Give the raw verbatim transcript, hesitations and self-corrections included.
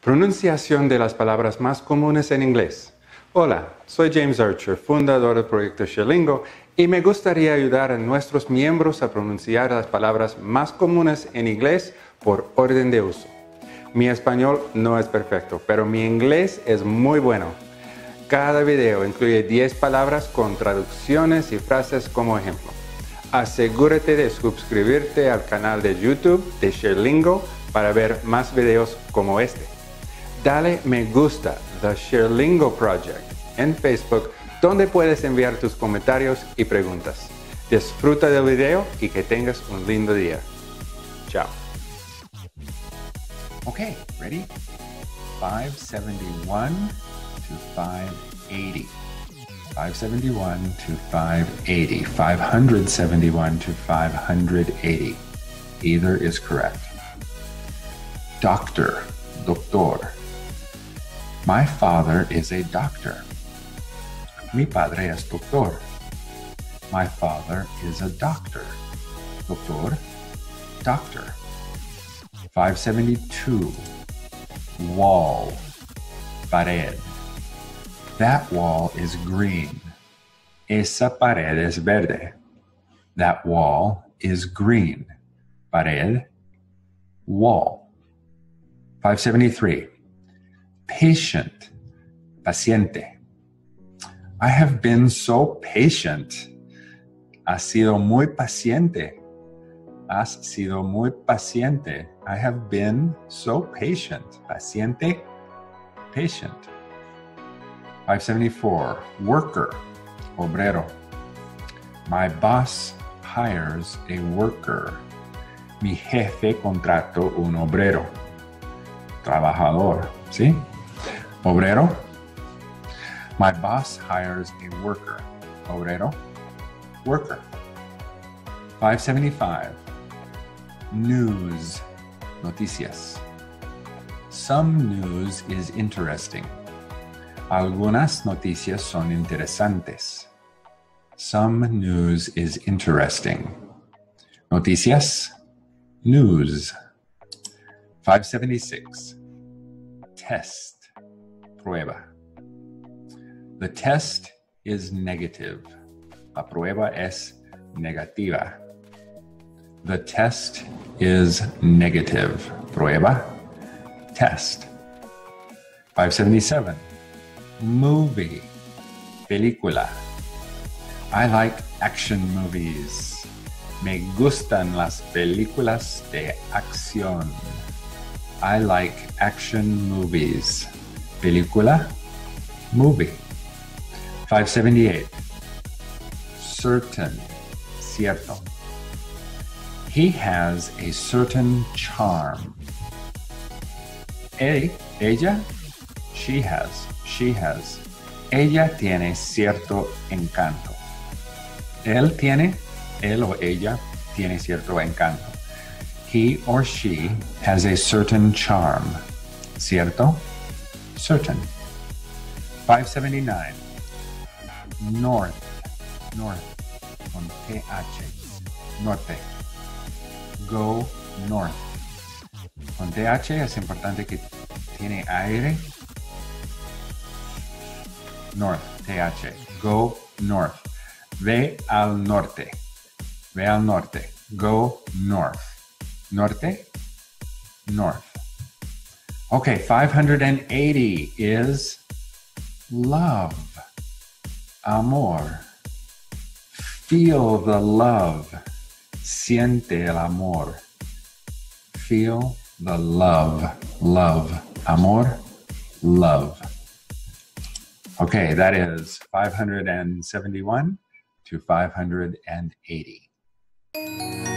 Pronunciación de las palabras más comunes en inglés. Hola, soy James Archer, fundador del proyecto ShareLingo, y me gustaría ayudar a nuestros miembros a pronunciar las palabras más comunes en inglés por orden de uso. Mi español no es perfecto, pero mi inglés es muy bueno. Cada video incluye diez palabras con traducciones y frases como ejemplo. Asegúrate de suscribirte al canal de YouTube de ShareLingo para ver más videos como este. Dale me gusta The ShareLingo Project en Facebook, donde puedes enviar tus comentarios y preguntas. Disfruta del video y que tengas un lindo día. Chao. Okay, ready? five seventy-one to five eighty. five seventy-one to five eighty. five seventy-one to five eighty. Either is correct. Doctor, doctor. My father is a doctor. Mi padre es doctor. My father is a doctor. Doctor, doctor. five seventy-two. Wall, pared. That wall is green. Esa pared es verde. That wall is green. Pared, wall. five seventy-three. Patient, paciente. I have been so patient. Has sido muy paciente. Has sido muy paciente. I have been so patient. Paciente, patient. five seventy-four. Worker, obrero. My boss hires a worker. Mi jefe contrató un obrero. Trabajador, ¿sí? Obrero. My boss hires a worker. Obrero, worker. five seventy-five. News, noticias. Some news is interesting. Algunas noticias son interesantes. Some news is interesting. Noticias, news. five seventy-six. Test, prueba. The test is negative. La prueba es negativa. The test is negative. Prueba, test. five seventy-seven. Movie, película. I like action movies. Me gustan las películas de acción. I like action movies. Película, movie. five seventy-eight. Certain, cierto. He has a certain charm. Él, ella, she has, she has. Ella tiene cierto encanto. Él tiene, él o ella tiene cierto encanto. He or she has a certain charm. Cierto, certain. five seventy-nine. North, north, con T H, norte. Go north. Con T H es importante que tiene aire. North, T H. Go north. Ve al norte. Ve al norte. Go north. Norte, north. Okay, five eighty is love, amor. Feel the love. Siente el amor. Feel the love, love, amor, love. Okay, that is five seventy-one to five eighty.